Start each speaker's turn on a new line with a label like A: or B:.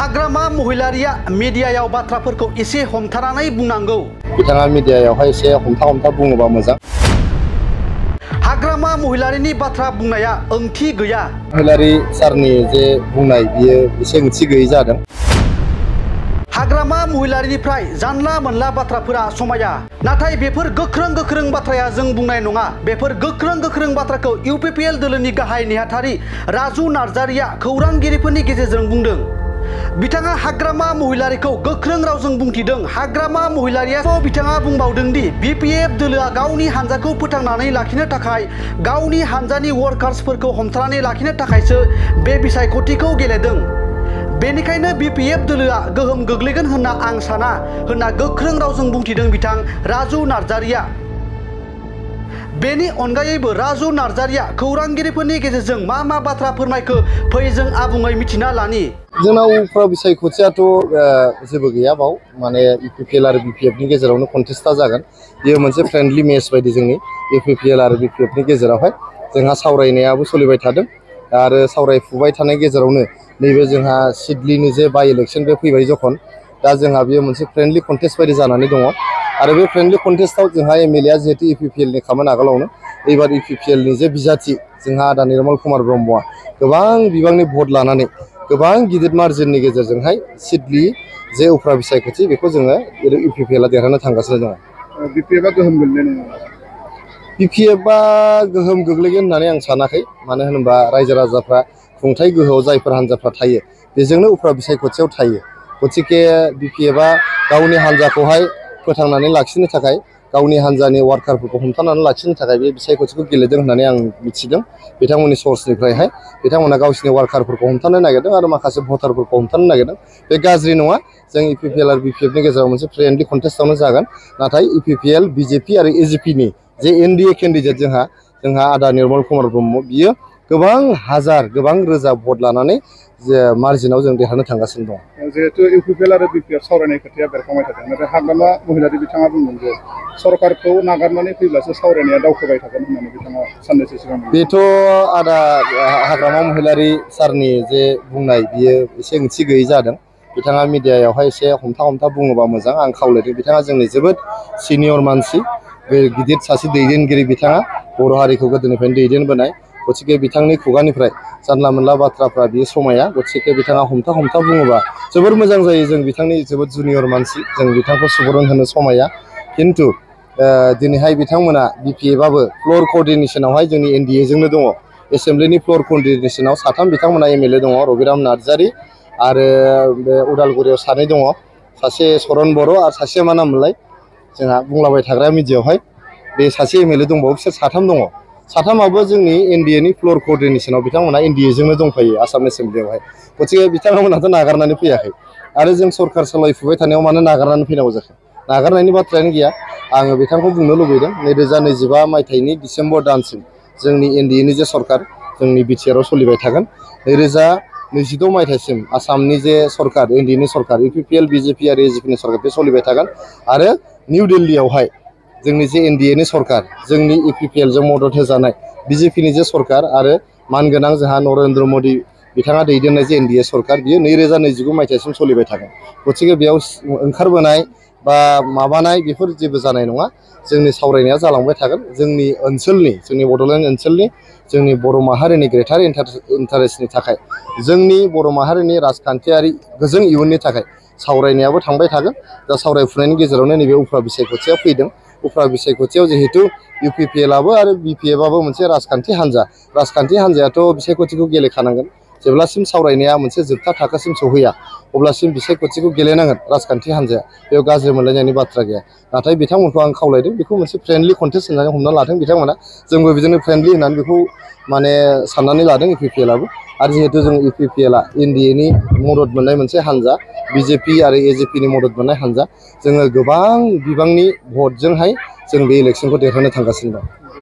A: हाग्रामा महिलारिया मीडियायाव बाथ्राफोरखौ एसे हमथानानै बुंनांगौ।
B: बिथाङा मीडियायावहाय एसे हमथा बुङोबा मोजां।
A: हाग्रामा महिलारिनि बाथ्रा बुंनाया ओंथि गैया।
B: महिलारि सारनि जे बुंनाय बियो एसे ओंथि गैयै जादों।
A: हाग्रामा महिलारिनिफ्राय जानला मोनला बाथ्राफोरा समाया, नाथाय बेफोर गोख्रों बाथ्राया जों बुंनाय नङा। बेफोर गोख्रों बाथ्राखौ इउपिपिएल दोलोनि गाहाय नेहाथारि राजु नार्जारिया खौरांगिरिफोरनि गेजेरजों बुंदों। बिथाङा हाग्रामा महिलारिखौ गोख्रों रावजों बुंथिदों। हाग्रामा महिलारिया बिथाङा बुंबावदों दि बिपिएफ दोलोआ गावनि हानजाखौ फोथांनानै लाखिनो थाखाय गावनि हानजानि वर्कार्सफोरखौ हमथानानै लाखिनो थाखायसो बे बिसायख'थिखौ गेलेदों। बेनिखायनो बिपिएफ दोलोआ गोहोम गोग्लैगोन होनना आं साना होनना गोख्रों रावजों बुंथिदों बिथां राजु नार्जारिया। बेनि अनगायैबो राजु नार्जारिया खौरांगिरिफोरनि गेजेरजों मा बाथ्रा फोरमायखो फै जों आबुङै मिथिना लानि।
B: जोंनाव उफ्रा बिसायख'थियाथ' जेबो गैया बाव, माने इउपिपिएल आरो बिपिएफनि गेजेरावनो कन्टेस्टआ जागोन। बेयो मोनसे फ्रेन्डलि मेच बायदि जोंनि इउपिपिएल आरो बिपिएफनि गेजेरावहाय जोंहा सावरायनायाबो सोलिबाय थादों आरो सावरायफुबाय थानाय गेजेरावनो नैबे जोंहा सिडलीनि जे बाइ इलेक्शन बे फैबाय जखन, दा जोंहा बेयो मोनसे फ्रेन्डलि कन्टेस्ट बायदि जानानै दङ आरो बे फ्रेन्डलि कन्टेस्टआव जोंहा एमएलएआ जिहेतु इउपिपिएलनि खामोन आगोलावनो, एबार इउपिपिएलनि जे बिजाथि जोंहा आदा निर्मल कुमार ब्रह्मआ गोबां बिबांनि भट लानानै गोबां गिदिर मार्जिननि गेजेरजोंहाय सिडली जे उफ्रा बिसायख'थि बेखौ जोङो इउपिपिएलआ देरहानो थांगासिनो दङ।
C: बिपिएफआ गोहोम गोग्लैनाय नङा?
B: बिपिएफआ गोहोम गोग्लैगोन होननानै आं सानाखै। मानो होनोबा रायजो राजाफ्रा खुंथाय गोहोआव जायफोर हान्जाफ्रा थायो बेजोंनो उफ्रा बिसायख'थियाव थायो। गतिके बिपिएफआ गावनि हान्जाखौहाय फोथांनानै लाखिनो थाखाय, गावनि हान्जानि वार्कारफोरखौ हमथानानै लाखिनो थाखाय बे बिसायख'थिखौ गेलेदों होननानै आं मिथिदों। बिथांमोननि सर्सनिफ्रायहाय बिथांमोना गावसिनि वार्कारफोरखौ हमथानो नागिरदों आरो माखासे भटारफोरखौ हमथानो नागिरदों। बे गाज्रि नङा। जों इउपिपिएल आरो बिपिएफनि गेजेराव मोनसे फ्रेन्डलि कन्टेस्टआवनो जागोन। नाथाय इउपिपिएल, बिजेपि आरो एजिपिनि जे एनडिए केन्डिडेट जोंहा आदा निर्मल कुमार ब्रह्म, बियो गोबां हाजार गोबां रोजा भट लानानै जे मार्जिनाव जों देरहानो थांगासिनो दं।
C: जिहेतु इउपिपिएल आरो बिपिएफ सावरायनाय खोथाया बेरखांबाय थादों, नाथाय हाग्रामा महिलारि बिथाङा बुंदों जे सरकारखौ नागारनानै फैब्लासो सावरायनाया दावखोबाय थागोन होननानै बिथाङा साननैसो सिगां बुंदों।
B: बेथ' आदा हाग्रामा महिलारि सारनि जे बुंनाय बियो एसे ओंथि गैयै जादों। बिथाङा मिडियायावहाय एसे हमथा बुङोबा मोजां, आं खावलायदों। बिथाङा जोंनि जोबोद सिनियर मानसि, बे गिदिर सासे दैदेनगिरि, बिथाङा बर' हारिखौ गोदोनिफ्रायनो दैदेनबोनाय। गतिके बिथांनि खुगानिफ्राय जानला मोनला बाथ्राफ्रा बियो समाया। गतिके बिथाङा हमथा बुङोबा जोबोर मोजां जायो। जों बिथांनि जोबोद जुनियर मानसि, जों बिथांखौ सुबुरुन होनो समाया। खिन्थु दिनैहाय बिथांमोना बिपिएफआबो फ्ल'र क'र्डिनेसनावहाय जोंनि एनडिएजोंनो दङ। एसेम्ब्लिनि फ्ल'र क'र्डिनेसनाव साथाम बिथांमोना एमएलए दङ, रबिराम नार्जारि आरो बे उदालगुरियाव सानै दङ, सासे सरन बर' आरो सासे मा नाम मोनलाय जोंहा बुंलाबाय थाग्रा मिडियायावहाय, बे सासे एमएलए दंबावो। बिसोर साथाम दङ। साथामाबो जोंनि एनडिएनि फ्ल'र क'र्डिनेसनाव बिथांमोना एनडिएजोंनो दंफायो आसाम एसेम्ब्लियावहाय। गतिके बिथांमोनाथ' नागारनानै फैयाखै आरो जों सरकार सालायफुबाय थानायाव मानो नागारनानै फैनांगौ जाखो? नागारनायनि बाथ्रायानो गैया। आङो बिथांखौ बुंनो लुबैदों, 2025 मायथाइनि डिसेम्बर दानसिम जोंनि एनडिएनि जे सरकार जोंनि बिटिआरआव सोलिबाय थागोन। 2026 मायथाइसिम आसामनि जे सरकार, एनडिएनि सरकार, इउपिपिएल, बिजेपि आरो एजिपिनि सरकार, बे सोलिबाय थागोन। आरो निउ दिल्लीयावहाय जोंनि जे एनडिएनि सरकार, जोंनि इउपिपिएलजों मदद होजानाय बिजेपिनि जे सरकार आरो मानगोनां जोंहा नरेन्द्र मदि बिथाङा दैदेननाय जे एनडिए सरकार, बियो 2029 मायथाइसिम सोलिबाय थागोन। गतिके बेयाव ओंखारबोनाय बा माबानाय बेफोर जेबो जानाय नङा। जोंनि सावरायनाया जालांबाय थागोन। जोंनि ओनसोलनि, जोंनि बड'लेण्ड ओनसोलनि, जोंनि बर' माहारिनि ग्रेटार इन्टारेस्टनि थाखाय, जोंनि बर' माहारिनि राजखान्थियारि गोजों इयुननि थाखाय सावरायनायाबो थांबाय थागोन। दा सावरायफुनायनि गेजेरावनो नैबे उफ्रा बिसायख'थिया फैदों। उफ्रा बिसायख'थियाव जिहेतु इउपिपिएलआबो आरो बिपिएफआबो मोनसे राजखान्थि हान्जा, राजखान्थि हान्जायाथ' बिसायख'थिखौ गेलेखानांगोन। जेब्लासिम सावरायनाया मोनसे जोबथा थाखोसिम सौहैया अब्लासिम बिसायख'थिखौ गेलेनांगोन राजखान्थि हान्जाया। बेयाव गाज्रि मोनलायनायनि बाथ्रा गैया। नाथाय बिथांमोनखौ आं खावलायदों, बेखौ मोनसे फ्रेन्डलि कन्टेस्ट होननानै हमना लादों बिथांमोना। जोंबो बिदिनो फ्रेन्डलि होननानै बेखौ माने साननानै लादों इउपिपिएलआबो। आरो जिहेतु जों इउपिपिएलआ एनडिएनि मदद मोननाय मोनसे हान्जा, बिजेपि आरो एजिपिनि मदद मोननाय हान्जा, जोङो गोबां बिबांनि भटजोंहाय जों बे इलेक्सनखौ देरहानो थांगासिनो दं।